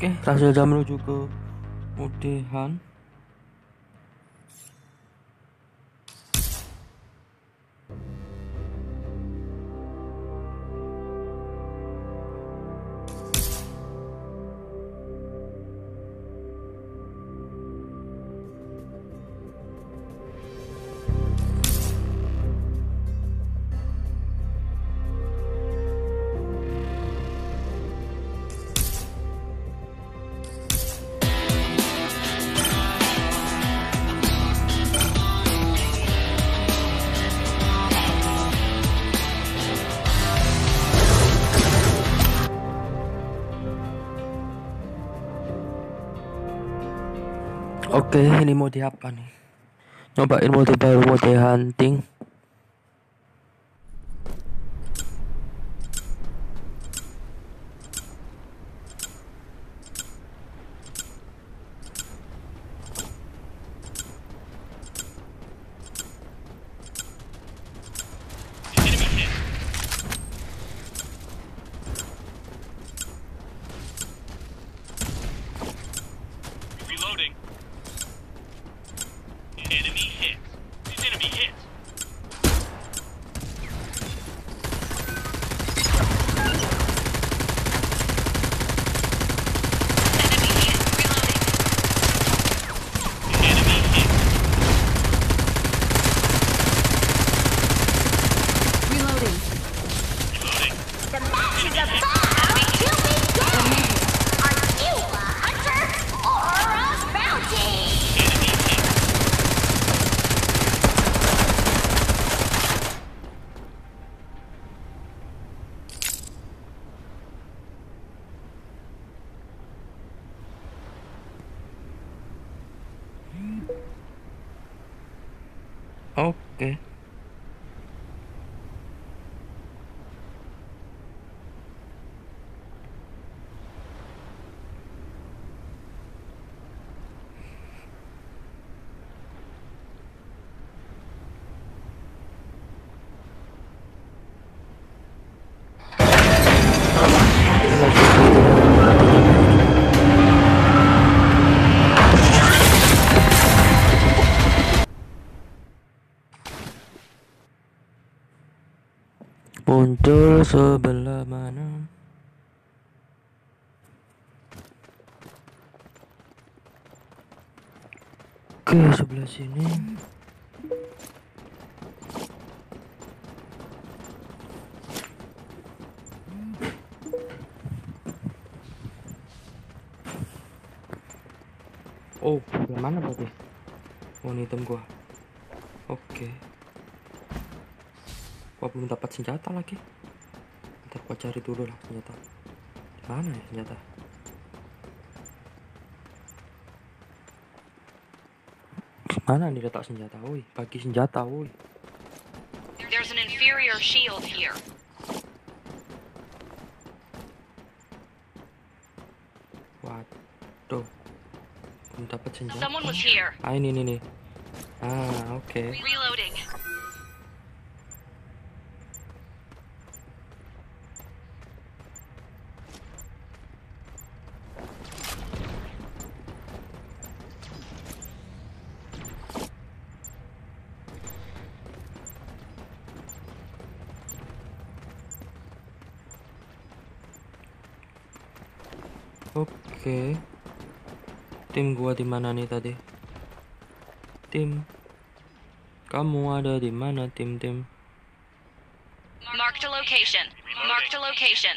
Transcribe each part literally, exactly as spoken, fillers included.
Oke, Rahasia jam menuju ke Mudehan. Oke, ini mode apa nih? Nyobain mode baru, mode hunting. Oke. Muncul sebelah mana? Oke, sebelah sini. Oh, yang mana berarti? Oh, ini item gua. Oke. Gua belum dapat senjata lagi. Ntar gua cari dulu lah senjata. Di mana ya senjata? Mana nih letak senjata? Woi, bagi senjata, woi. There's an inferior shield here. Waduh. Belum dapat senjata. Someone was here. Ah, ini nih nih. Ah, oke. Okay. Reloading. Oke. Tim gua di mana nih tadi? Tim. Kamu ada di mana, tim-tim? Mark the location. Mark the location.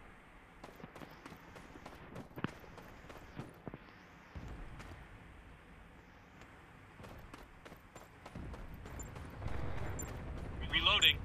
Reloading.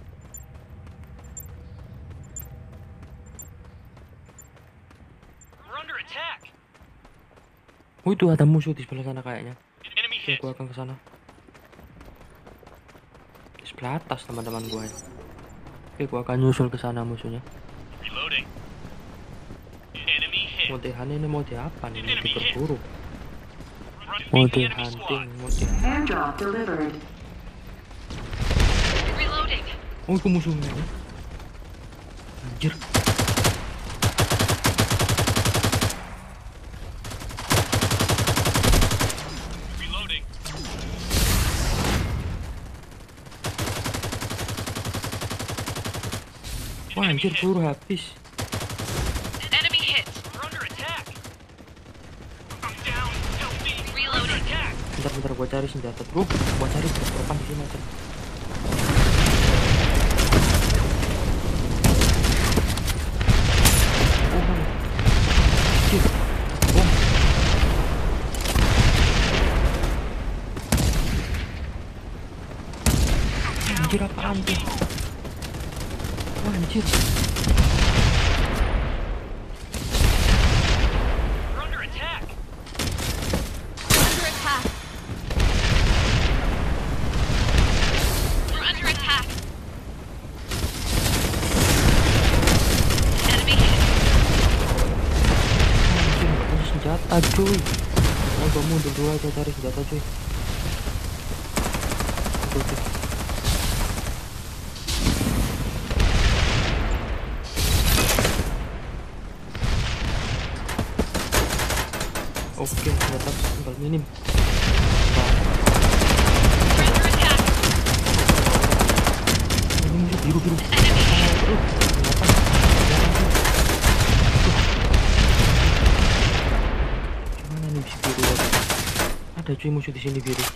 We're under attack. Oh, itu ada musuh di sebelah sana kayaknya. Enemy Oke, hit. gua akan ke sana. Di sebelah atas teman-teman gua ya. Oke, gua akan nyusul ke sana musuhnya. Reloading. Enemy hit. Mode hunting ini mode apa nih? Mode Enemy hit. berburu. Run Mode the enemy hunting, squad. mode. Airdrop delivered. Reloading. Oh, itu musuhnya ya. Anjir. Wah anjir, peluru habis. Enemy hit. We're under attack. I'm down. Help me. We're under Reloading. attack. Bentar-bentar gua cari senjata bro. Gua cari terdepan di sini aja. Oh my. Anjir. Bom. Anjir apaan tuh? Wah anjir. We're under attack. Under attack. We're under attack. Enemy hit. Anjir gak punya senjata cuy. Nah gua mundur dulu aja cari senjata cuy. Tuh, tuh. Oke, senjata tinggal minim. Nah, We're under attack. ini musuh biru-biru. Enemy hit. Aduh, kenapa? Aduh. Gimana nih bisa biru lagi? Ada cuy musuh di sini biru.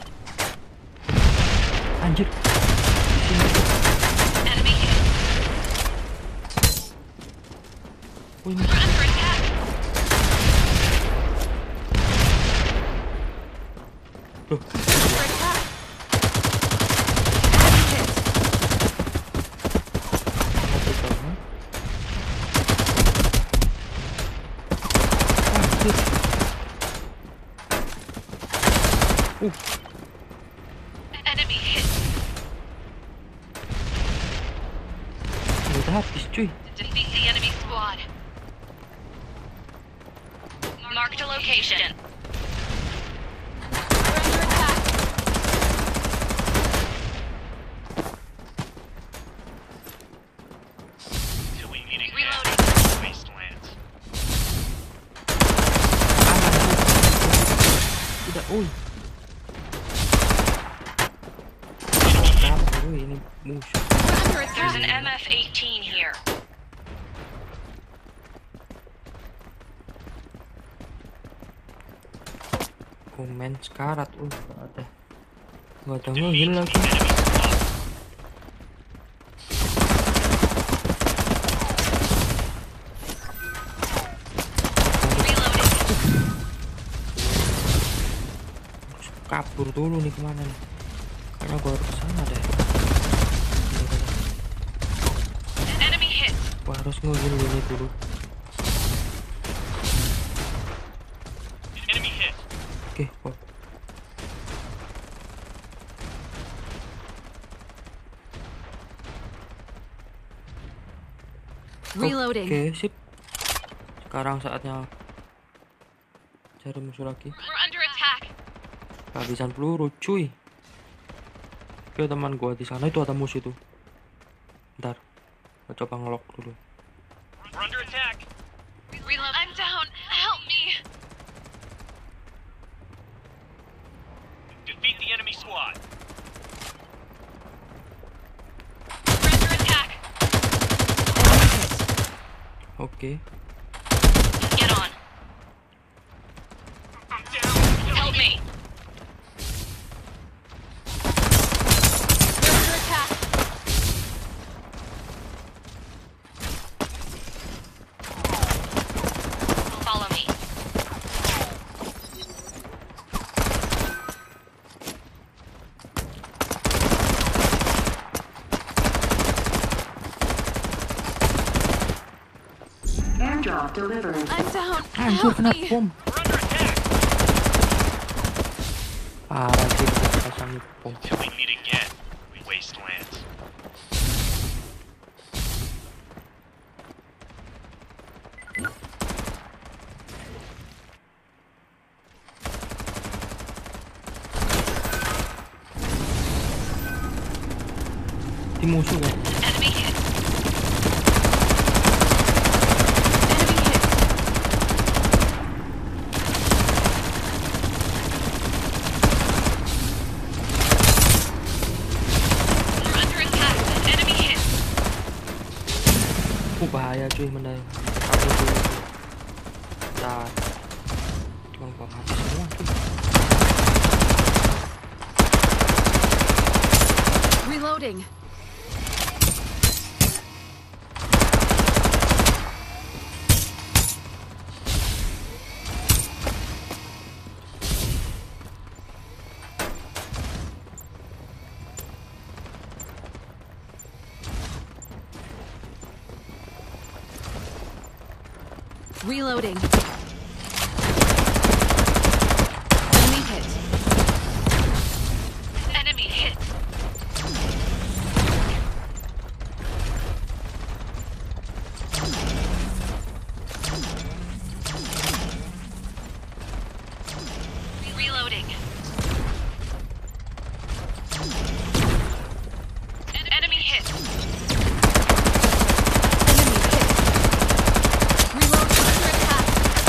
Anjir. Di sini. Enemy hit. Oh, ini. We're under attack. Loh, Under attack. Enemy hit. apa itu? Hah? Anjir. Uh, Enemy hit. senjata habis cuy. Defeat the enemy squad. Marked a location. We're under attack. Till we meet again. Reloading. Wastelands. Tidak, uy. Kenapa uy ini musuh? We're under attack. There's an M F eighteen here. Komen sekarat, uh gak ada, gak ada ngehil lagi. Reloading. Harus kabur dulu nih kemana nih? Karena gua harus kesana deh. Enemy hit. Gua harus ngehil ini dulu. Enemy hit. Oke, gua Reloading. Oke, sip. Sekarang saatnya cari musuh lagi. We're under attack. Kehabisan peluru, cuy. Oke, teman gua di sana itu ada musuh itu. Bentar, gua coba ngelok dulu. We're under attack. Reload. I'm down. Help me. Defeat the enemy squad. We're under attack. Enemy hit. Oke, Get on. I'm down. Help me. We're under attack. Follow me. Airdrop delivered. I'm down. anjir Help kena me. bom. We're under attack. Parah sih kita pasang bom. Till we meet again. Wastelands. Di musuh kan? Enemy hit. Enemy hit. We're under attack. Enemy hit. cuy mendadak kabur dulu tuh. Dar cuman gua mati semua cuy. Reloading. Reloading. Enemy hit. Enemy hit. Reloading. En- Enemy hit. Enemy hit. Reload under attack.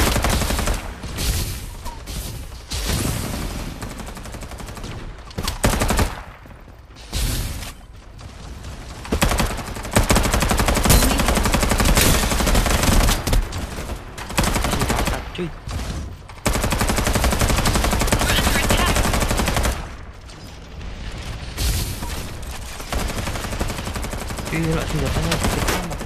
Enemy hit. Senjata cuy. We're under attack. Gila senjatanya dikit amat.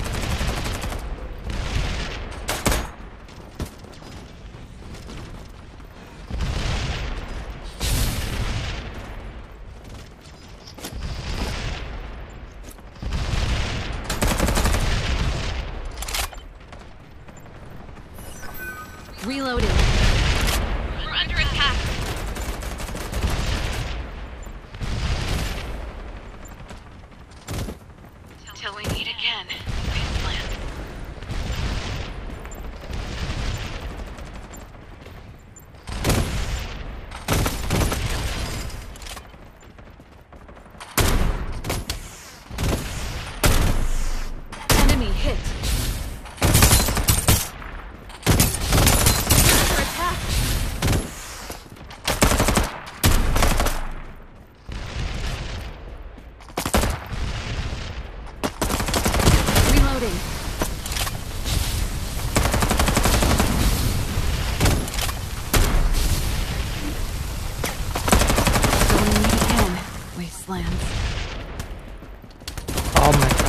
Reloading. We're under attack. Till we meet again, Wasteland. Enemy hit. Under attack. Reloading. Till we meet again, Wastelands. Oh my god.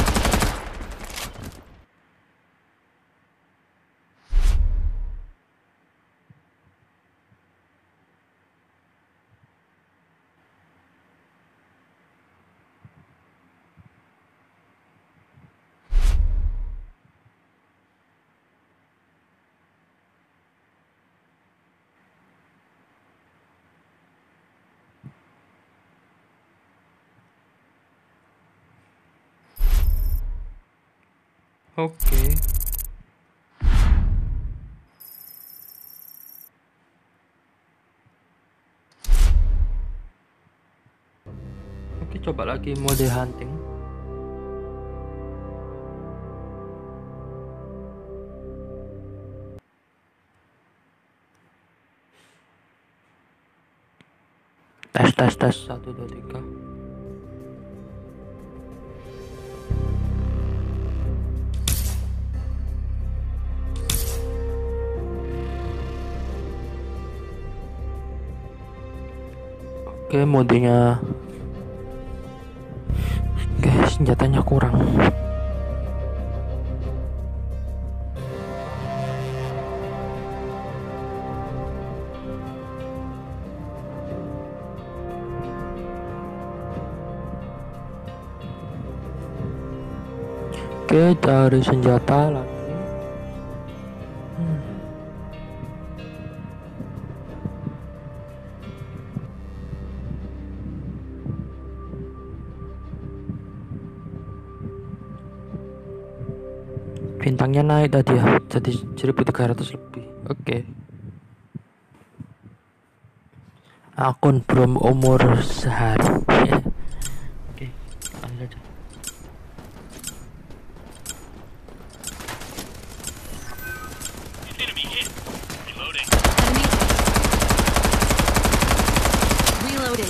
Oke. Oke, coba lagi mode hunting. Tes tes tes satu dua tiga. Oke, modenya. Oke, senjatanya kurang. Oke, cari senjata lagi. Hmm. Bintangnya naik tadi ya, jadi seribu tiga ratus lebih. Oke. Akun belum umur sehari. Oke, ambil aja. Enemy hit. Reloading. Enemy hit. Reloading.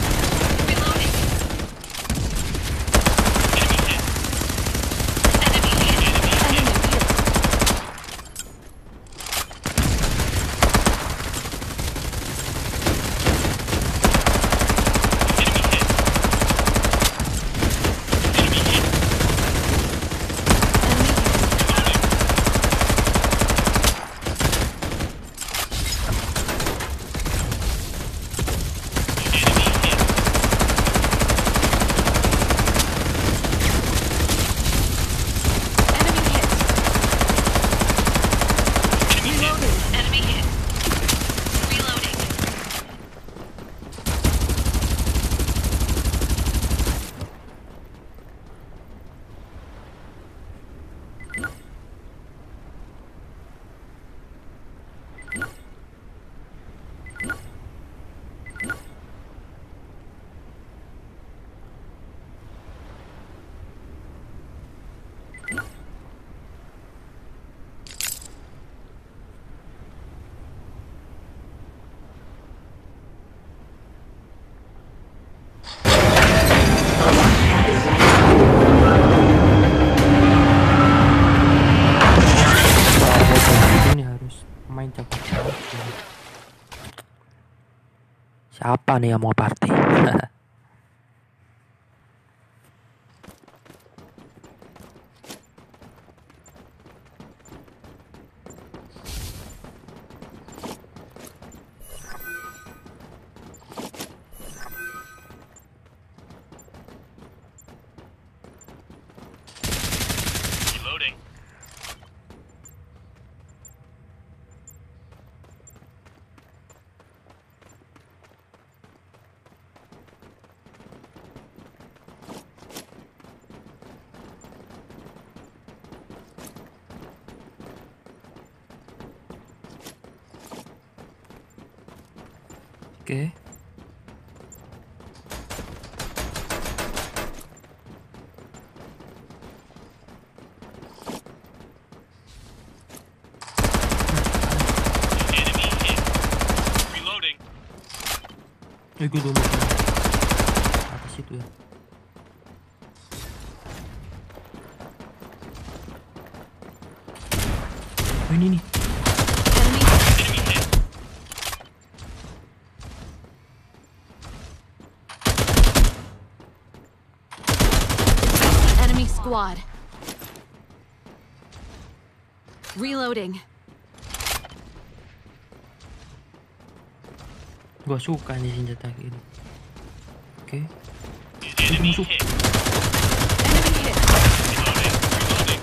Reloading. Enemy hit. Enemy Siapa nih yang mau party? Reloading. Oke. Enemy hit. Reloading. Eh, gue dulu. Atas itu ya. Oh, ini nih. Enemy, Enemy hit. enemy squad. Reloading. Gua suka nih senjata gitu. Oke. Enemy musuh. hit. Enemy hit. Reloading. Reloading.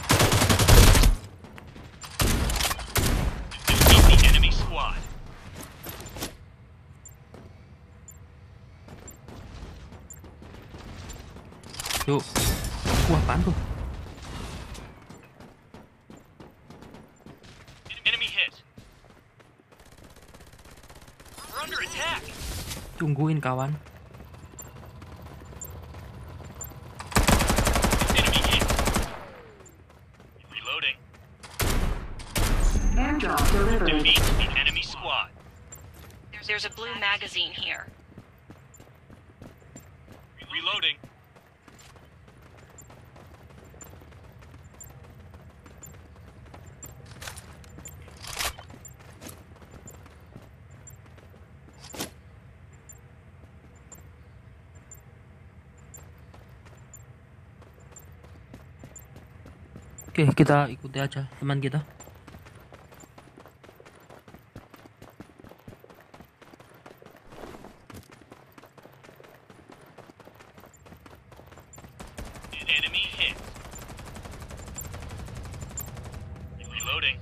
Defeat the enemy squad. Yuk. Wah, apaan tuh? Enemy hit. We're under attack. Tungguin kawan. Enemy hit. Reloading. Airdrop delivered. Defeat the enemy squad. There's a blue magazine here. Reloading. Oke, kita ikuti aja teman kita. Enemy hit. Reloading.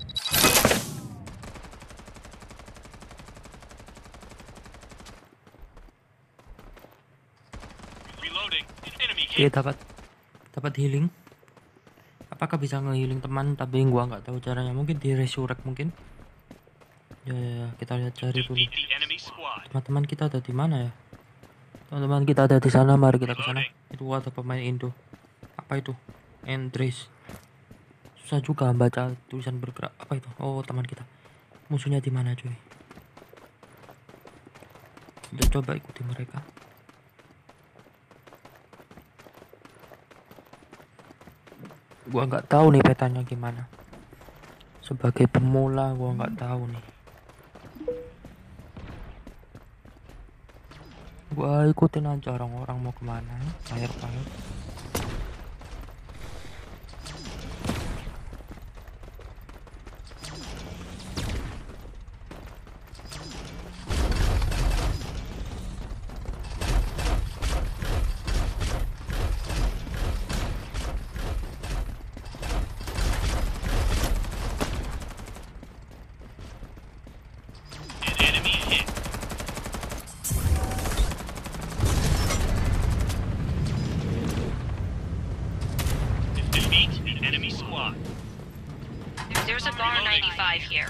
Reloading. Enemy Oke, hit. dapat dapat healing. Apakah bisa nge-healing teman? Tapi gua nggak tahu caranya. Mungkin di resurrect mungkin. Ya, ya, ya, kita lihat cari dulu. Defeat the enemy squad. Teman-teman kita ada di mana ya? Teman-teman kita ada di sana. Mari kita ke sana. Itu ada pemain Indo. Apa itu? Andres. Susah juga baca tulisan bergerak. Apa itu? Oh, teman kita. Musuhnya di mana, cuy? Kita coba ikuti mereka. Gua nggak tahu nih petanya gimana. Sebagai pemula, gua nggak tahu nih. Gua ikutin aja orang-orang mau kemana. Fire-fire. Enemy hit. Defeat the enemy squad. There's a bar ninety-five here.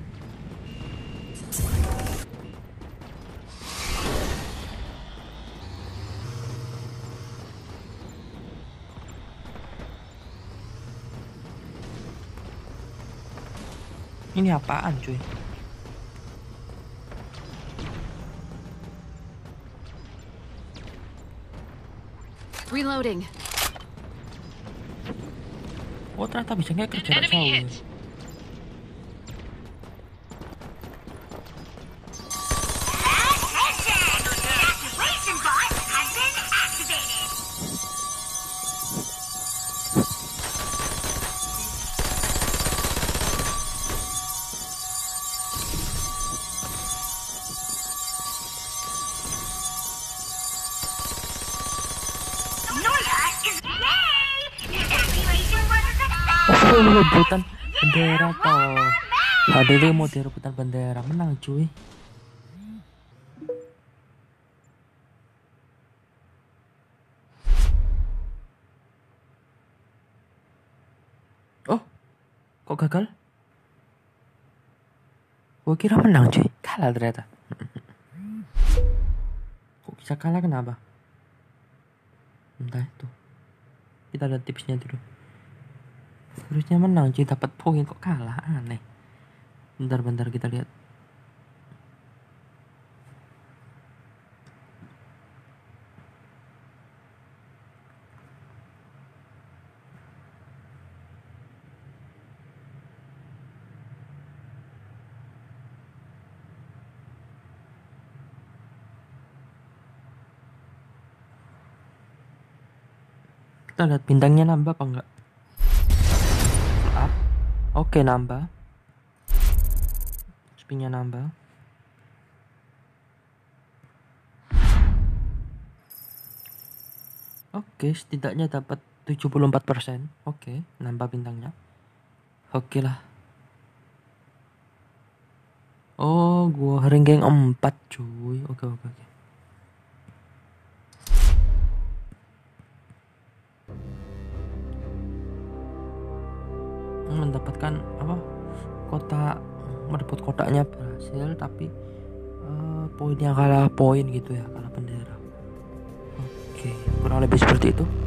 Ini apaan, cuy? Reloading. Oh, ternyata bisa ngeker jarak Enemy jauh. hit. rebutan bendera toh. H D W mau rebutan bendera, menang cuy. Oh, kok gagal? Gua kira menang cuy, kalah ternyata. Kok bisa kalah, kenapa? Entah itu. Kita lihat tipsnya dulu. Harusnya menang cuy, dapat poin, kok kalah, aneh. Bentar-bentar kita lihat. Kita lihat bintangnya nambah apa enggak. Up. Oke, nambah. Spinnya nambah. Oke, setidaknya dapat tujuh puluh empat persen. Oke, nambah bintangnya. Oke lah. Oh, gua ranking empat cuy. Oke, oke, oke. Mendapatkan apa? Kota, merebut kotaknya berhasil, tapi uh, poinnya kalah poin gitu ya, kalah bendera. Oke, kurang lebih seperti itu.